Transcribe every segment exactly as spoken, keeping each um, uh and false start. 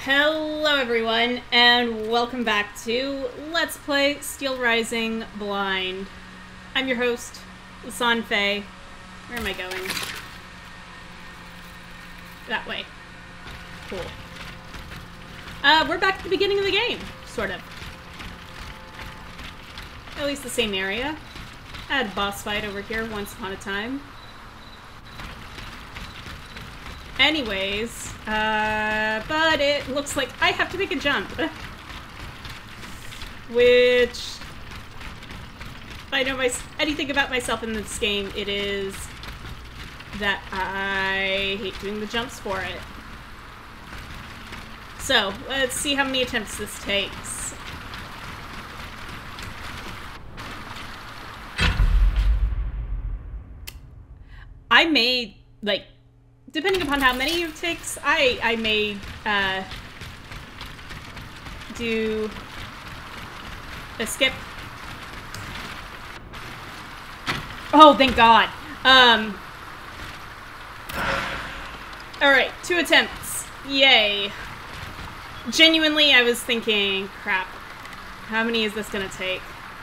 Hello everyone, and welcome back to Let's Play Steelrising Blind. I'm your host, Lasan Fei. Where am I going? That way. Cool. Uh, we're back at the beginning of the game, sort of. At least the same area. I had a boss fight over here once upon a time. Anyways, uh, but it looks like I have to make a jump. Which, if I know my, anything about myself in this game, it is that I hate doing the jumps for it. So, let's see how many attempts this takes. I may, like, depending upon how many it takes, I, I may uh, do a skip. Oh, thank God. Um, Alright, two attempts. Yay. Genuinely, I was thinking, crap, how many is this gonna take?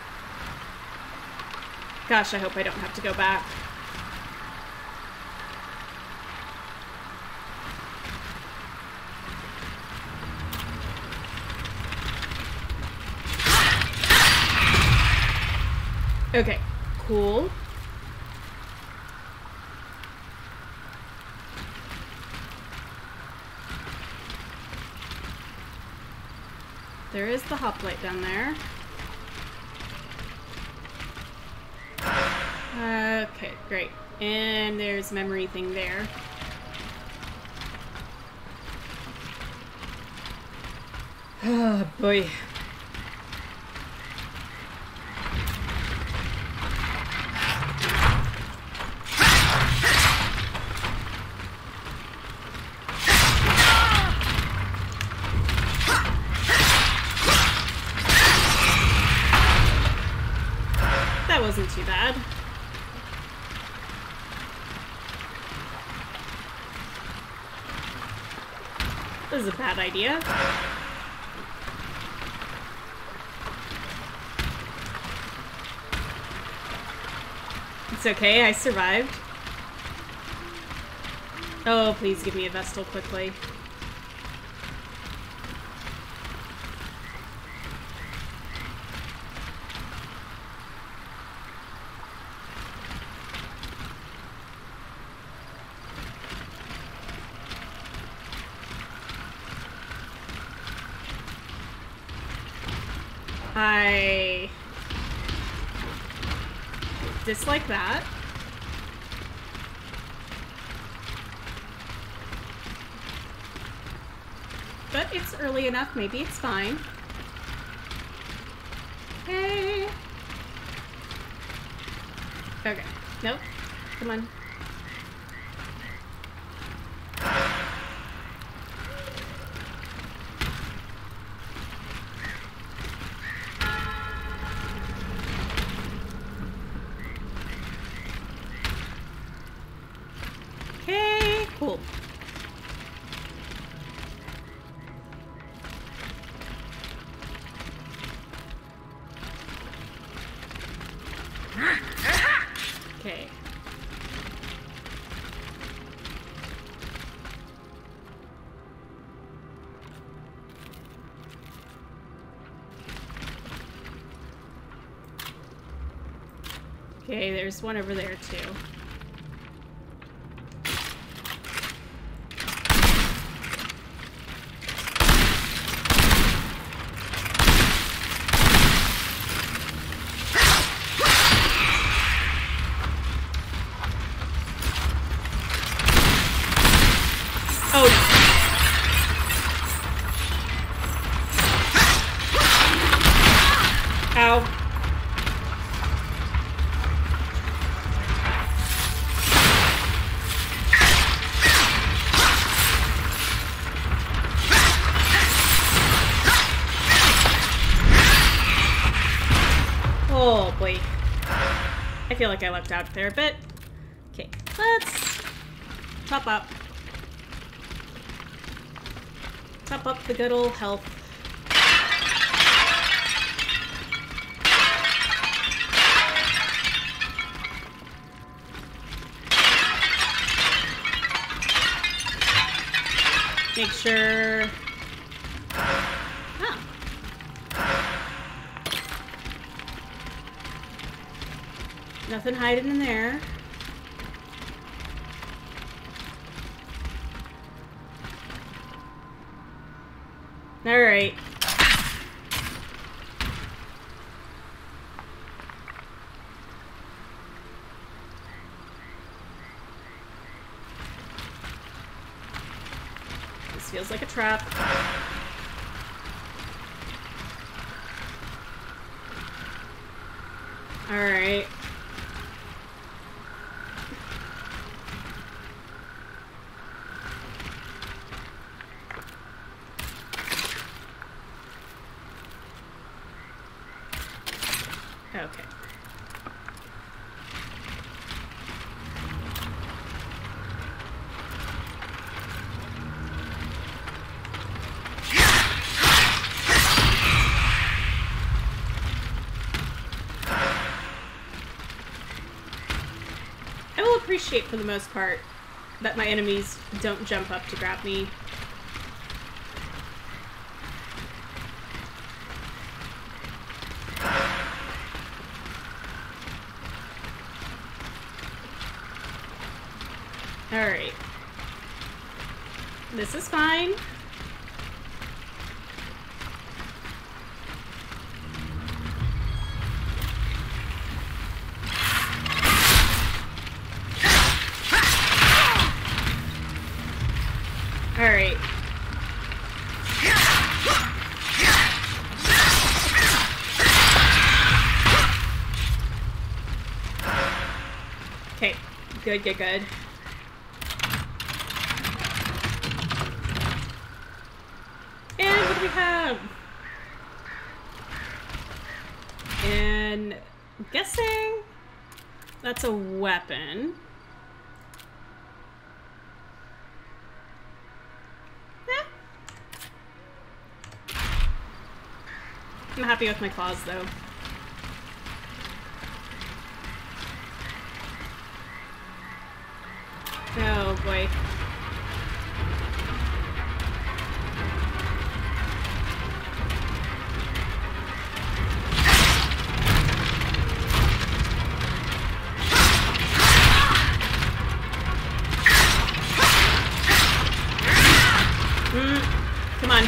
Gosh, I hope I don't have to go back. Okay, cool. There is the hoplite down there. Okay, great. And there's a memory thing there. Oh, boy. Wasn't too bad. This is a bad idea. It's okay, I survived. Oh, please give me a Vestal quickly. I dislike that. But it's early enough, maybe it's fine. Hey. Okay. Nope. Come on. Cool. Okay. Okay, there's one over there too. Oh, no. Ow. Oh, boy. I feel like I lucked out there a bit. Okay, let's top up. top up the good old health. Make sure... Oh. Nothing hiding in there. Alright. This feels like a trap. Alright. Okay. I will appreciate, for the most part, that my enemies don't jump up to grab me. Alright. This is fine. Alright. Okay. Good, good, good. And what do we have? And I'm guessing that's a weapon. Eh. I'm happy with my claws though. Oh boy. Come on.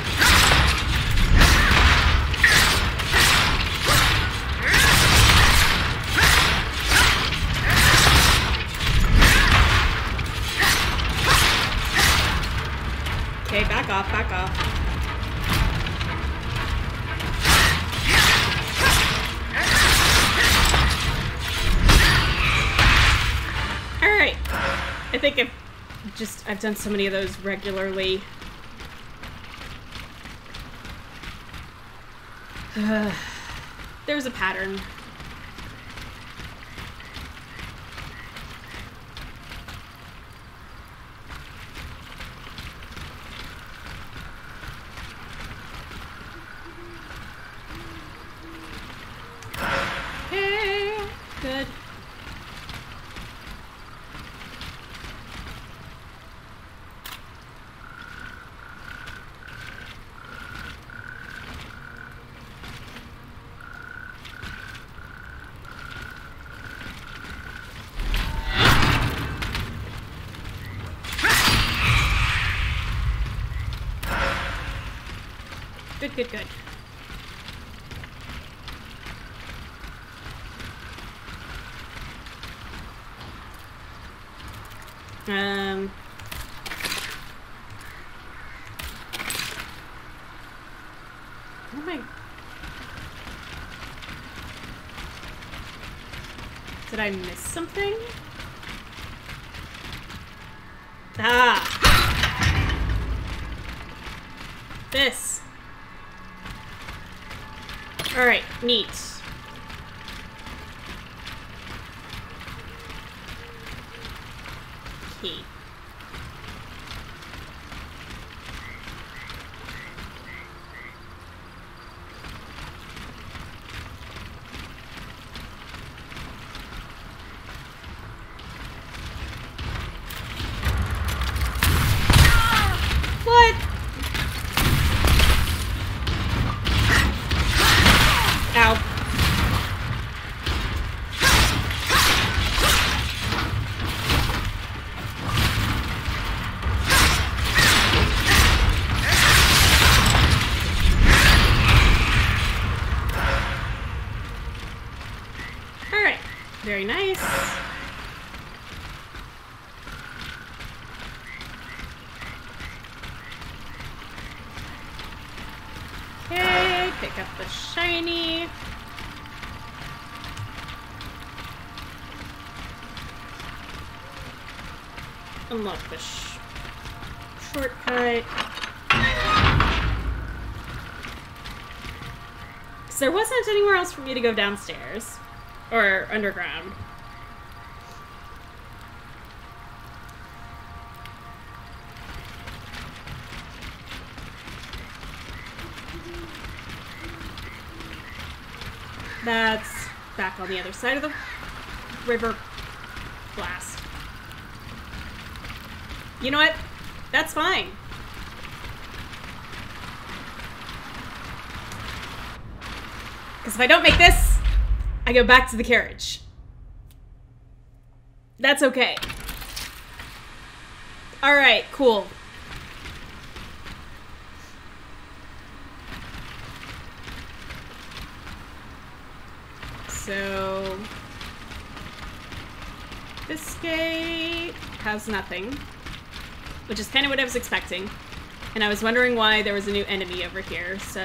Okay, back off, back off. Alright. I think I've just, I've done so many of those regularly. Uh, there's a pattern. Okay, good. Good, good, good. Um... What am I... Did I miss something? Ah! This. Alright, neat. Key. Very nice. Okay, pick up the shiny. Unlock the sh shortcut. Because there wasn't anywhere else for me to go downstairs. Or underground. That's back on the other side of the river blast. You know what? That's fine. Because if I don't make this, I go back to the carriage. That's okay. Alright, cool. So... this gate has nothing. Which is kind of what I was expecting. And I was wondering why there was a new enemy over here, so...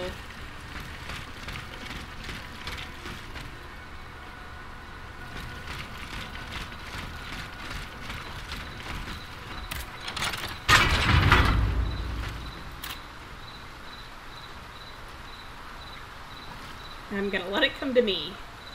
I'm gonna let it come to me.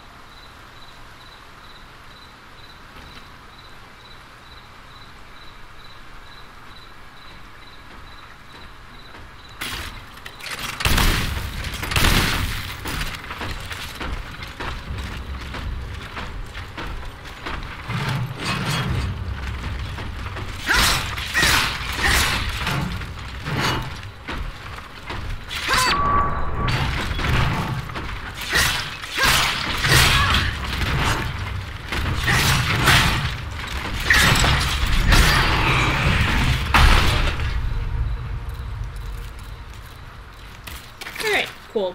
Cool.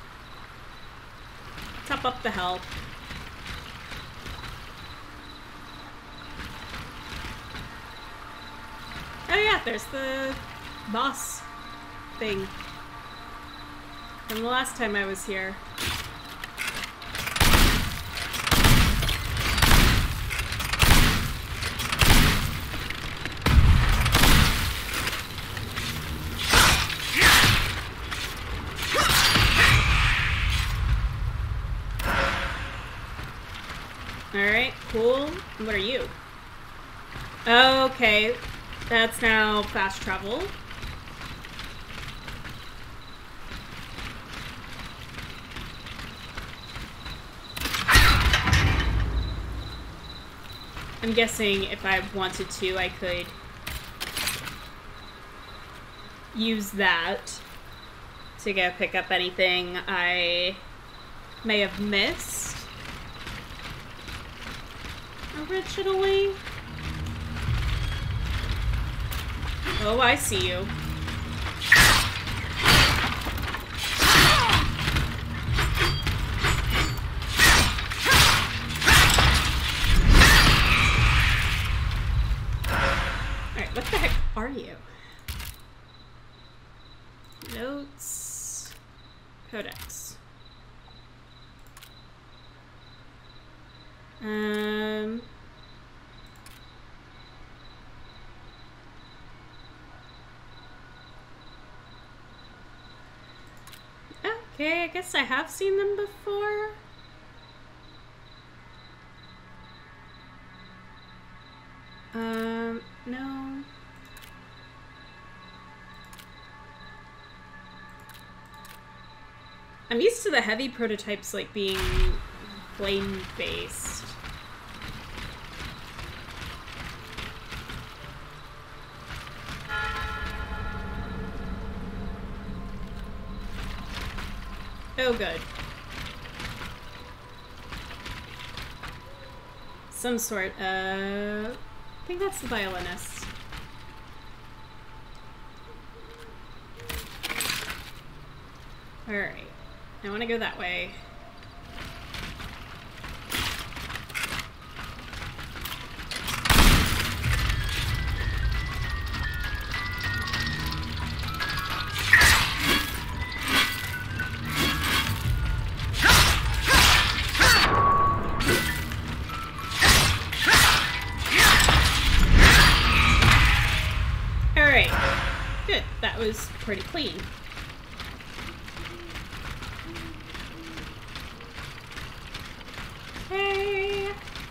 Top up the health. Oh yeah, there's the boss thing from the last time I was here. Alright, cool. What are you? Okay, that's now fast travel. I'm guessing if I wanted to, I could use that to go pick up anything I may have missed originally. Oh, I see you. Alright, what the heck are you? Notes. Codex. Um... Okay, I guess I have seen them before. Um, no. I'm used to the heavy prototypes like being flame-based. Oh, good. Some sort of... I think that's the violinist. Alright. I want to go that way. pretty clean. Hey.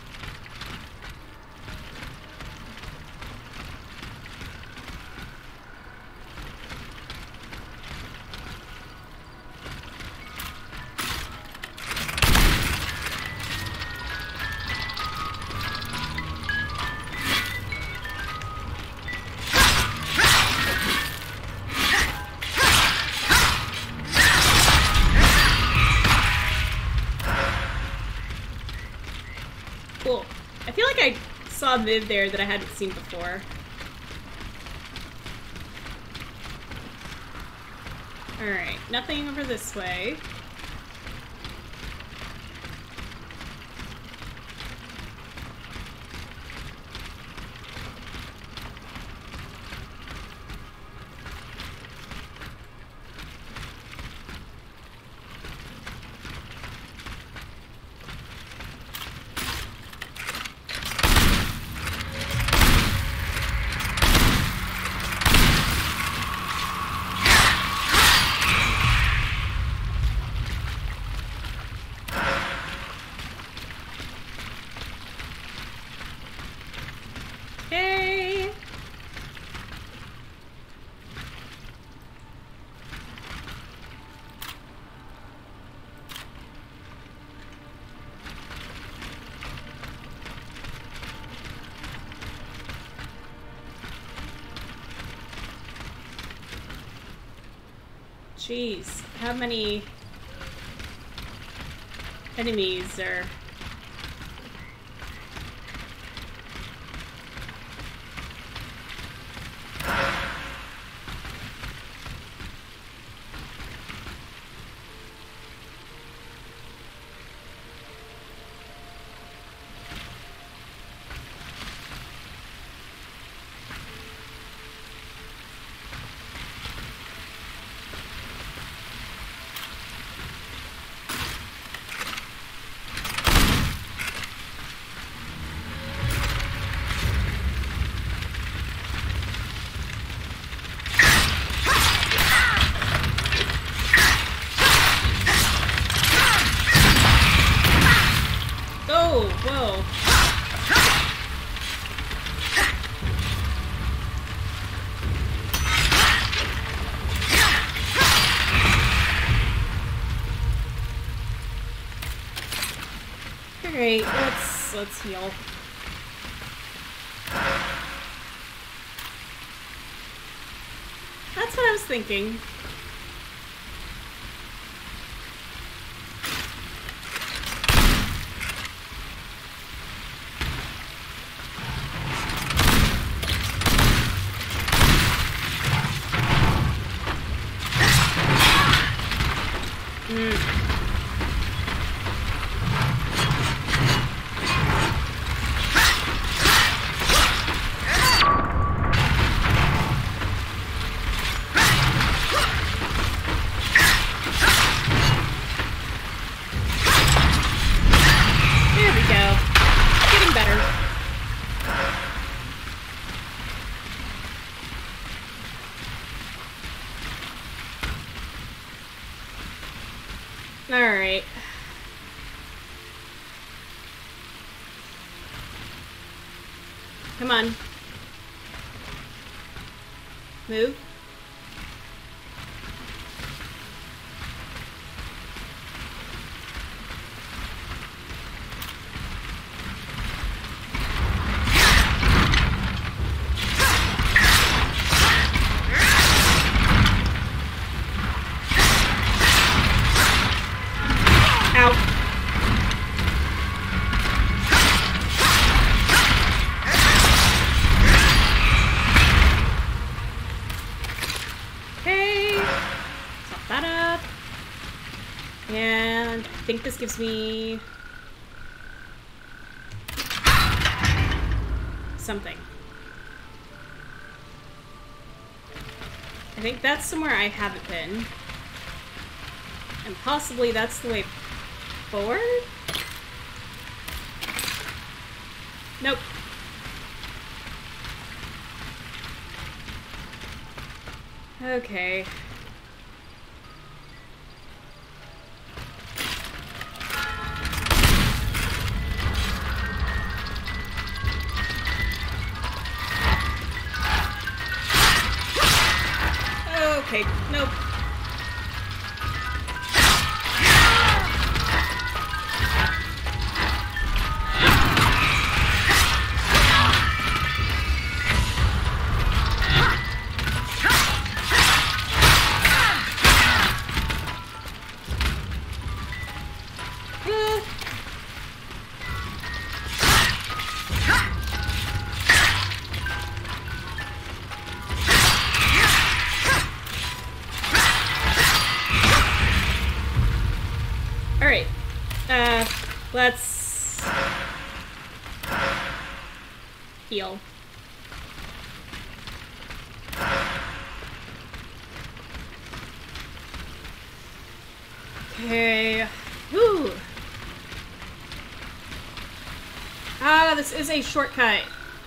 Cool. I feel like I saw a move there that I hadn't seen before. Alright, nothing over this way. Okay. Jeez, how many enemies are... Whoa. Alright, let's let's heal. That's what I was thinking. Alright. Come on. Move. I think this gives me something. I think that's somewhere I haven't been. And possibly that's the way forward? Nope. Okay. Okay, nope. Alright. Uh, let's heal. Okay. Woo! Ah, this is a shortcut.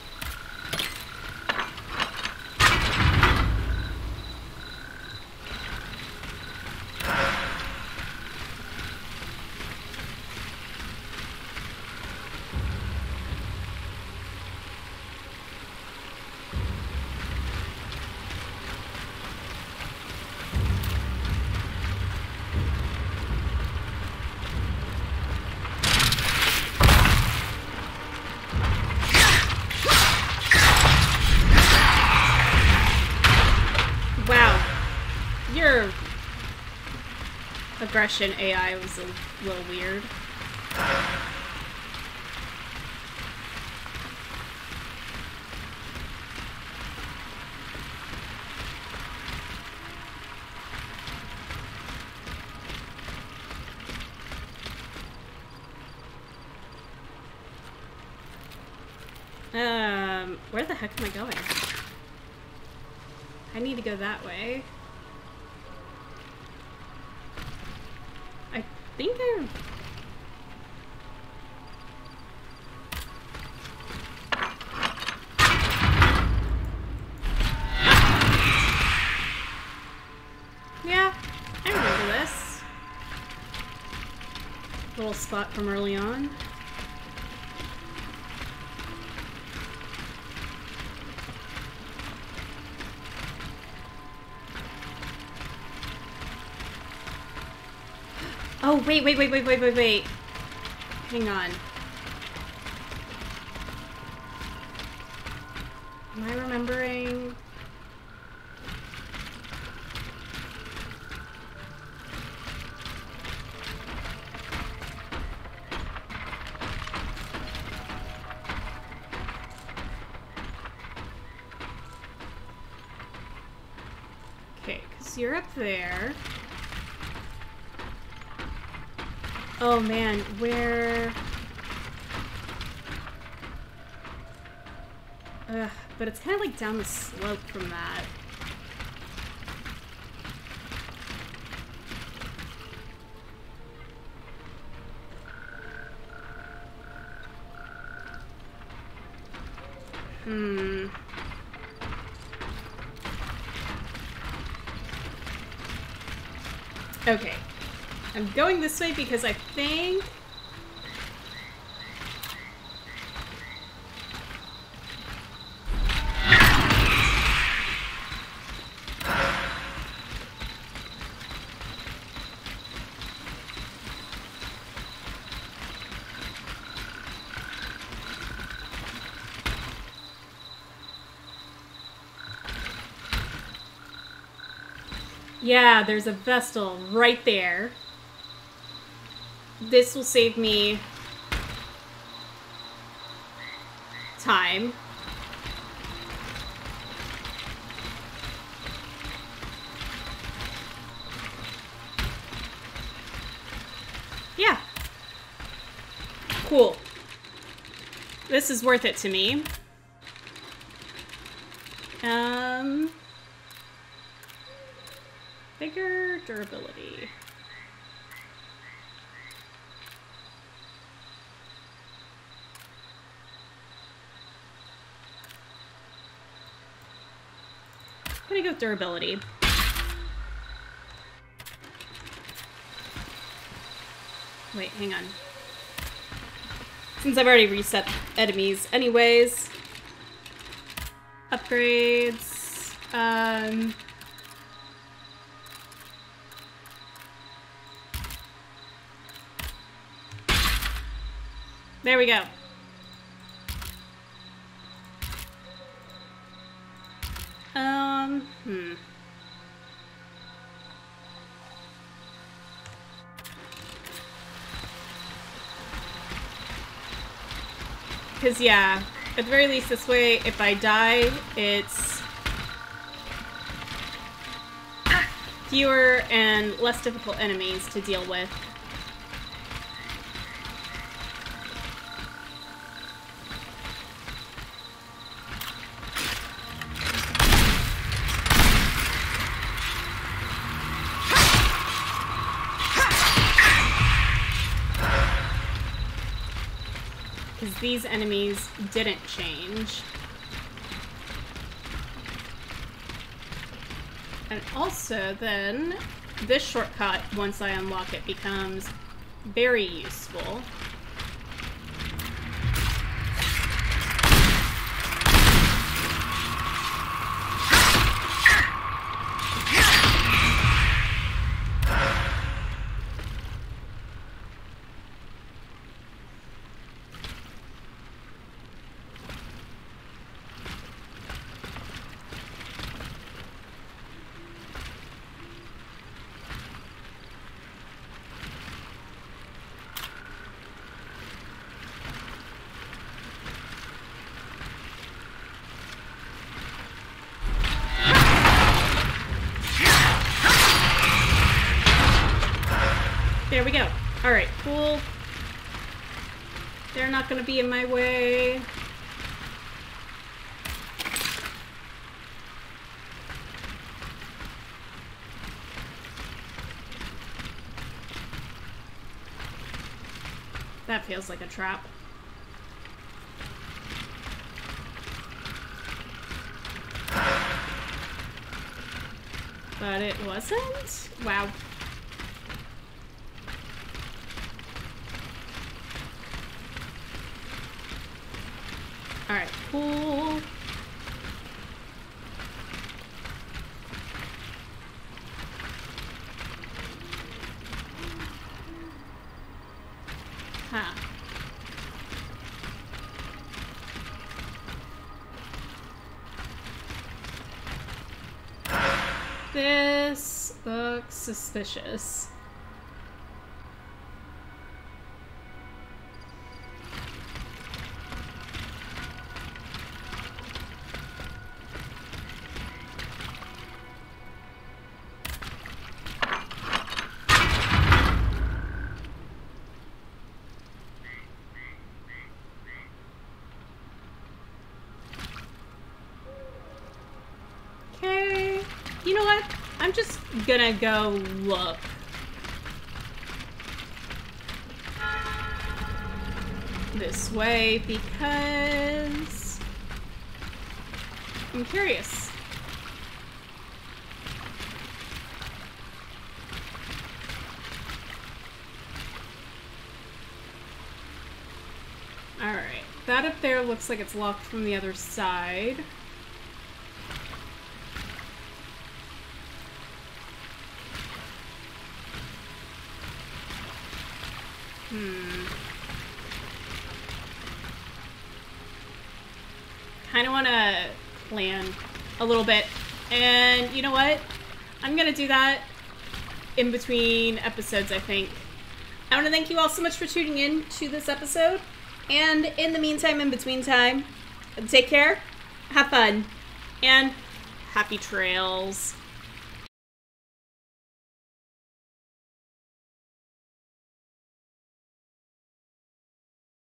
Aggression A I was a little weird. Um, where the heck am I going? I need to go that way. I think I... Yeah, I remember this. Little spot from early on. Oh, wait, wait, wait, wait, wait, wait, wait. Hang on. Am I remembering? Okay, because you're up there. Oh man, where... Ugh, but it's kind of like down the slope from that. Hmm... Okay. I'm going this way because I think... Yeah, there's a Vestal right there. This will save me time. Yeah. Cool. This is worth it to me. Um, bigger durability. I'm gonna go with durability. Wait, hang on. Since I've already reset enemies anyways. Upgrades. Um... There we go. Um, hmm. Because, yeah, at the very least this way, if I die, it's fewer and less difficult enemies to deal with. Because these enemies didn't change. And also then, this shortcut, once I unlock it, becomes very useful. There we go. Alright, cool. They're not gonna be in my way. That feels like a trap. But it wasn't? Wow. Alright, cool. Huh. This looks suspicious. You know what? I'm just gonna go look. This way because I'm curious. Alright, that up there looks like it's locked from the other side. Hmm. Kind of want to plan a little bit. And you know what? I'm going to do that in between episodes, I think. I want to thank you all so much for tuning in to this episode. And in the meantime, in between time, take care, have fun, and happy trails.